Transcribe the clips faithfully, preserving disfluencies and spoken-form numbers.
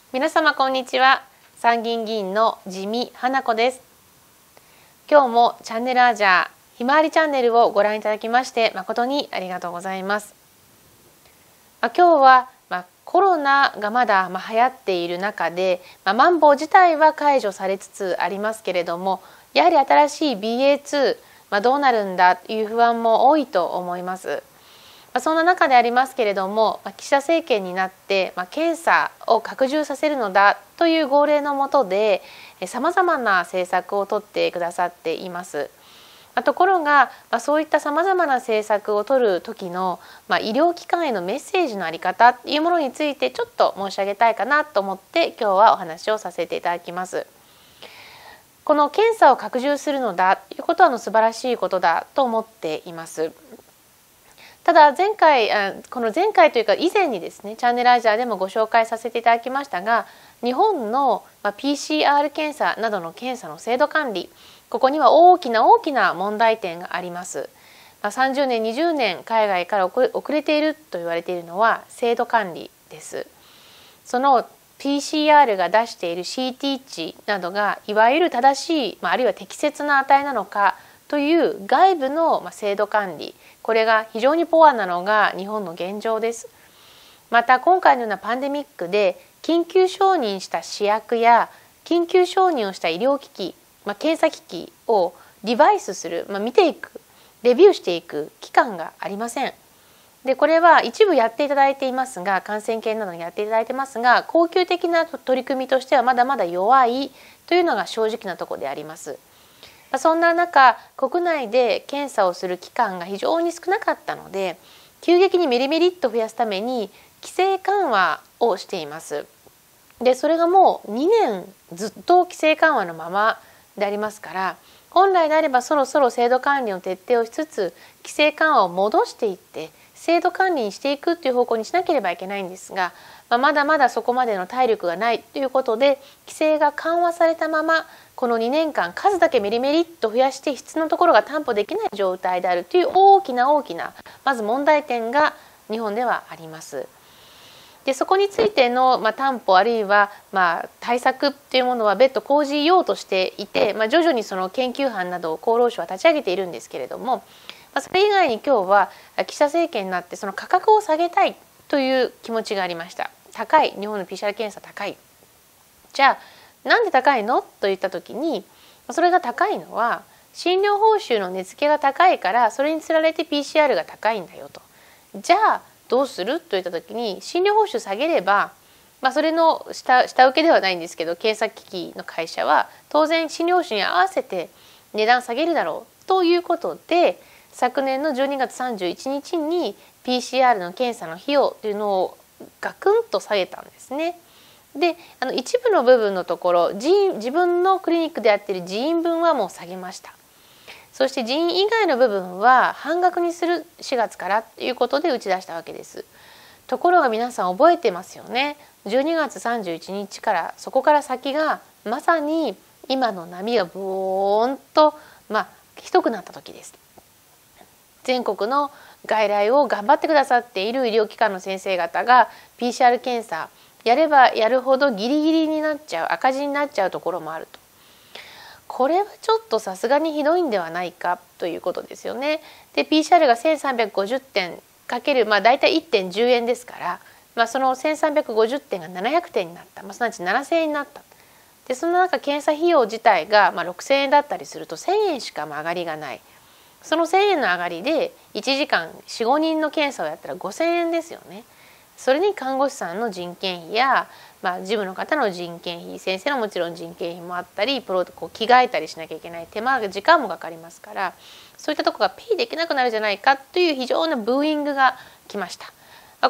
皆様こんにちは。参議院議員の自見花子です。今日もチャンネルアジャーひまわりチャンネルをご覧いただきまして誠にありがとうございます。まあ、今日は、まあ、コロナがまだ、まあ、流行っている中で、まあ、マンボウ自体は解除されつつありますけれども、やはり新しい ビーエーツー、まあ、どうなるんだという不安も多いと思います。そんな中でありますけれども、岸田政権になって検査を拡充させるのだという号令の下でさまざまな政策を取ってくださっています。ところがそういったさまざまな政策を取る時の医療機関へのメッセージの在り方というものについてちょっと申し上げたいかなと思って今日はお話をさせていただきます。この検査を拡充するのだということは素晴らしいことだと思っています。ただ前回この前回というか以前にですねチャンネルアジャーでもご紹介させていただきましたが、日本の ピーシーアール 検査などの検査の制度管理、ここには大きな大きな問題点があります。さんじゅうねんにじゅうねん海外から遅れていると言われているのは制度管理です。その ピーシーアール が出している シーティー 値などがいわゆる正しい、あるいは適切な値なのかという外部の制度管理、これが非常にポアなのが日本の現状です。また今回のようなパンデミックで緊急承認した試薬や緊急承認をした医療機器、まあ、検査機器をリバイスする、まあ、見ていく、レビューしていく期間がありません。でこれは一部やっていただいていますが、感染研などにやっていただいてますが、恒久的な取り組みとしてはまだまだ弱いというのが正直なところであります。そんな中、国内で検査をする期間が非常に少なかったので、急激にメリメリっと増やすために規制緩和をしています。でそれがもうにねんずっと規制緩和のままでありますから、本来であればそろそろ制度管理の徹底をしつつ規制緩和を戻していって制度管理にしていくという方向にしなければいけないんですが、まあ、まだまだそこまでの体力がないということで規制が緩和されたままこのにねんかん数だけメリメリっと増やして質のところが担保できない状態であるという大きな大きなまず問題点が日本ではあります。でそこについての、まあ、担保あるいは、まあ、対策というものは別途講じようとしていて、まあ、徐々にその研究班などを厚労省は立ち上げているんですけれども、まあ、それ以外に今日は岸田政権になってその価格を下げたいという気持ちがありました。高い、日本の ピーシーアール 検査高い。じゃあなんで高いのといった時に、それが高いのは診療報酬の値付けが高いからそれにつられて ピーシーアール が高いんだよと。じゃあどうするといった時に診療報酬下げれば、まあ、それの 下, 下請けではないんですけど検査機器の会社は当然診療報酬に合わせて値段下げるだろうということで、昨年のじゅうにがつさんじゅういちにちに ピーシーアール の検査の費用というのをガクンと下げたんですね。であの一部の部分のところ人員自分のクリニックでやっている人員分はもう下げました。そして人員以外の部分は半額にするしがつからということで打ち出したわけです。ところが皆さん覚えてますよね。じゅうにがつさんじゅういちにちからそこから先がまさに今の波がブーンと、まあ、ひどくなった時です。全国の外来を頑張ってくださっている医療機関の先生方が ピーシーアール 検査やればやるほどギリギリになっちゃう、赤字になっちゃうところもあると。これはちょっとさすがにひどいんではないかということですよね。で ピーシーアール がせんさんびゃくごじゅってんかける、まあ、大体いってんじゅうえんですから、まあ、そのせんさんびゃくごじゅってんがななひゃくてんになった、まあ、すなわちななせんえんになった。でその中検査費用自体がまあろくせんえんだったりするとせんえんしか上がりがない。そのせんえんの上がりでいちじかんよん、ごにんの検査をやったらごせんえんですよね。それに看護師さんの人件費や、まあ、事務の方の人件費、先生のもちろん人件費もあったり、プロこう着替えたりしなきゃいけない手間時間もかかりますから、そういったところがペイできなくなるじゃないかという非常なブーイングが来ました。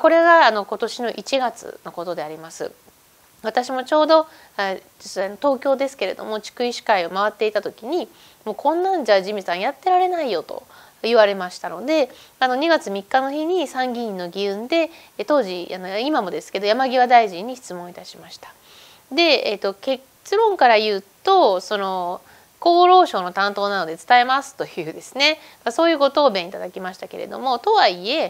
これがあの今年のいちがつのことであります。私もちょうど東京ですけれども地区医師会を回っていた時に、もうこんなんじゃジミさんやってられないよと言われましたので、あのにがつみっかの日に参議院の議運で当時あの今もですけど山際大臣に質問いたしました。で、えー、と結論から言うとその厚労省の担当なので伝えますというですね、そういうご答弁いただきましたけれども、とはいえ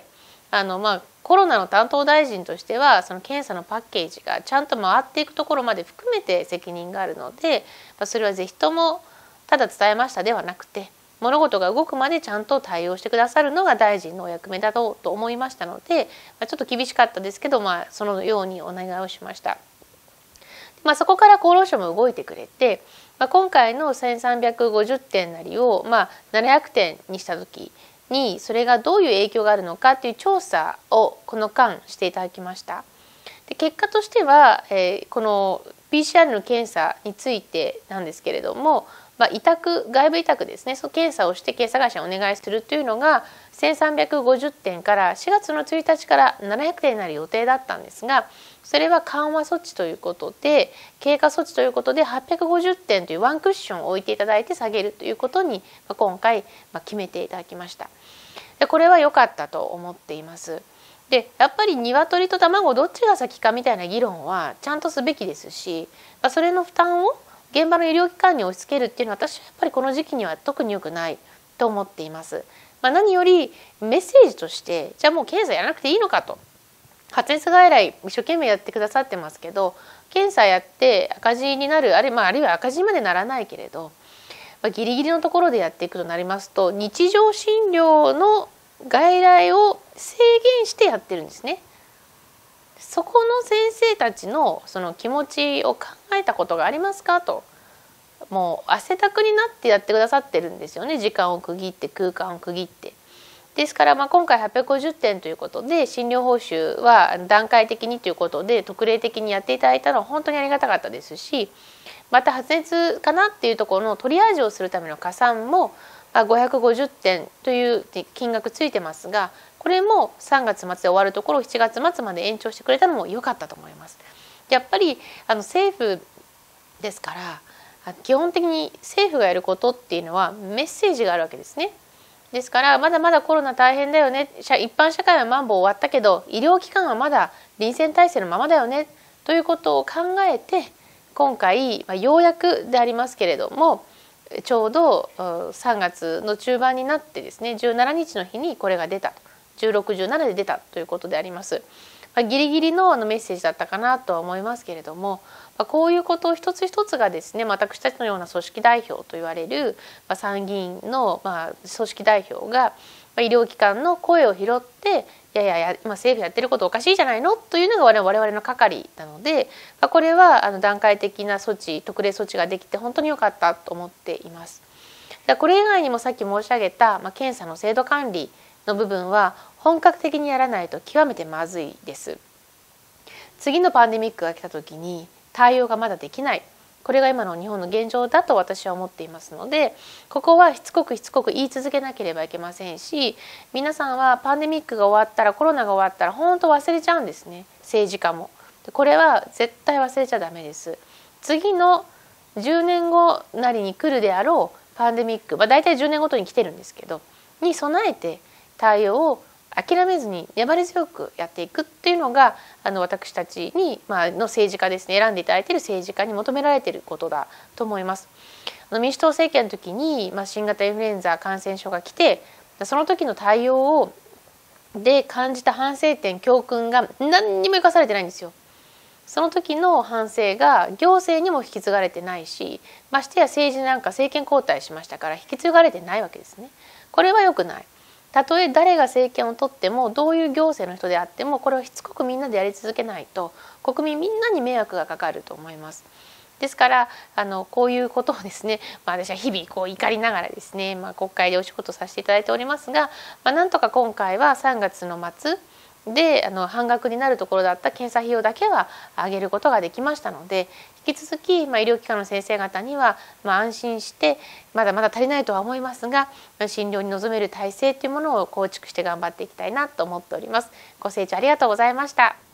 あのまあコロナの担当大臣としてはその検査のパッケージがちゃんと回っていくところまで含めて責任があるので、まあ、それはぜひともただ伝えましたではなくて、物事が動くまでちゃんと対応してくださるのが大臣のお役目だろうと思いましたので、まあ、ちょっと厳しかったですけど、まあ、そのようにお願いをしました。まあ、そこから厚労省も動いてくれて、まあ、今回のせんさんびゃくごじゅってんなりを、まあ、ななひゃくてんにした時にそれがどういう影響があるのかという調査をこの間していただきました。で結果としては、えー、この ピーシーアール の検査についてなんですけれども、まあ、委託外部委託ですね、その検査をして検査会社にお願いするというのがせんさんびゃくごじゅってんからしがつのついたちからななひゃくてんになる予定だったんですが、それは緩和措置ということで経過措置ということではっぴゃくごじゅってんというワンクッションを置いていただいて下げるということに今回決めていただきました。でこれは良かったと思っています。でやっぱり鶏と卵どっちが先かみたいな議論はちゃんとすべきですし、それの負担を現場の医療機関に押し付けるっていうのは私はやっぱりこの時期には特に良くないと思っています。まあ、何よりメッセージとしてじゃあもう検査やらなくていいのかと、発熱外来一生懸命やってくださってますけど検査やって赤字になる、あるいは、まあ、あるいは赤字までならないけれど、まあ、ギリギリのところでやっていくとなりますと日常診療の外来を制限してやってるんですね。そこの先生たちのその気持ちを考えたことがありますかと、もう汗だくになってやってくださってるんですよね。時間を区切って空間を区切って。ですからまあ今回はっぴゃくごじゅってんということで診療報酬は段階的にということで特例的にやっていただいたのは本当にありがたかったですし、また発熱かなっていうところのトリアージをするための加算もごひゃくごじゅってんという金額ついてますが、これもさんがつまつで終わるところをしちがつまつまで延長してくれたのも良かったと思います。やっぱりあの政府ですから基本的に政府がやることっていうのはメッセージがあるわけですね。ですからまだまだコロナ大変だよね、一般社会はマンボウ終わったけど医療機関はまだ臨戦態勢のままだよねということを考えて今回、まあ、ようやくでありますけれどもちょうどさんがつの中盤になってですねじゅうしちにちの日にこれが出たと、じゅうろく、じゅうななで出たということであります。まあ、ギリギリのあのメッセージだったかなとは思いますけれども、まあ、こういうことを一つ一つがですね、私たちのような組織代表と言われる、まあ、参議院のまあ組織代表が、まあ、医療機関の声を拾っていやいやいや今政府やってることおかしいじゃないのというのが我々の係なので、まあ、これはあの段階的な措置特例措置ができて本当に良かったと思っています。これ以外にもさっき申し上げた、まあ、検査の制度管理の部分は本格的にやらないと極めてまずいです。次のパンデミックが来た時に対応がまだできない、これが今の日本の現状だと私は思っていますので、ここはしつこくしつこく言い続けなければいけませんし、皆さんはパンデミックが終わったらコロナが終わったら本当忘れちゃうんですね、政治家も。これは絶対忘れちゃダメです。次のじゅうねんごなりに来るであろうパンデミック、まあ、大体じゅうねんごとに来てるんですけどに備えて対応を諦めずに粘り強くやっていくっていうのがあの私たちに、まあの政治家ですね、選んでいただいている政治家に求められていることだと思います。あの民主党政権の時に、まあ、新型インフルエンザ感染症が来てその時の対応をで感じた反省点教訓が何にも生かされてないんですよ。その時の反省が行政にも引き継がれてないし、ましてや政治なんか政権交代しましたから引き継がれてないわけですね。これは良くない。たとえ誰が政権を取ってもどういう行政の人であってもこれをしつこくみんなでやり続けないと国民みんなに迷惑がかかると思います。ですからあのこういうことをですね、まあ、私は日々こう怒りながらですね、まあ、国会でお仕事させていただいておりますが、まあ、なんとか今回はさんがつの末であの半額になるところだった検査費用だけは上げることができましたので、引き続き、まあ、医療機関の先生方には、まあ、安心してまだまだ足りないとは思いますが診療に臨める体制というものを構築して頑張っていきたいなと思っております。ご清聴ありがとうございました。